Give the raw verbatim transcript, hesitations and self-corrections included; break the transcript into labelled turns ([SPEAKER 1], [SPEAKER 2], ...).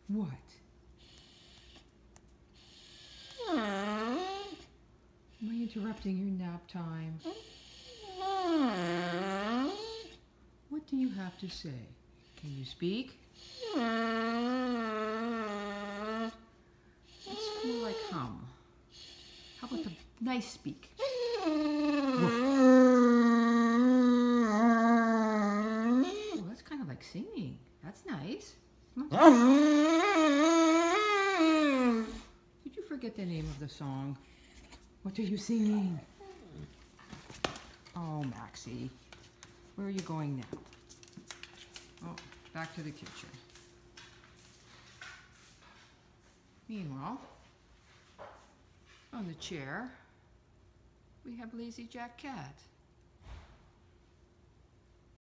[SPEAKER 1] What? Am I interrupting your nap time? What do you have to say? Can you speak? It's more like hum. How about the nice speak? Woof. Oh, that's kind of like singing. That's nice. Did you forget the name of the song? What are you singing? Oh, Maxie. Where are you going now? Oh, back to the kitchen. Meanwhile, on the chair, we have Lazy Jack Cat.